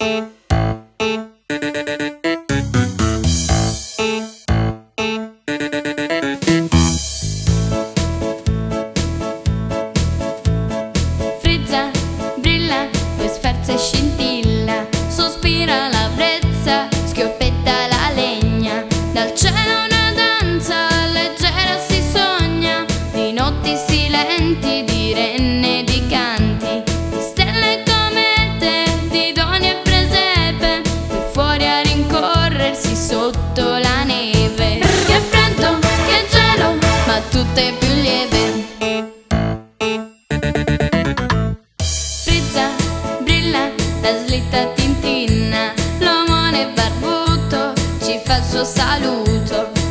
Frizza, brilla, poi sferza e scintilla, sospira la brezza, schioppetta la legna, dal cielo una danza leggera si sogna, di notti silenti, di renne e di canti, di stelle e comete, di doni e presepe, poi fuori a rincorrersi sotto la neve. Che freddo, che gelo, ma tutto è più lieve. Frizza, brilla, la slitta tintinna, l'omone barbuto ci fa il suo saluto.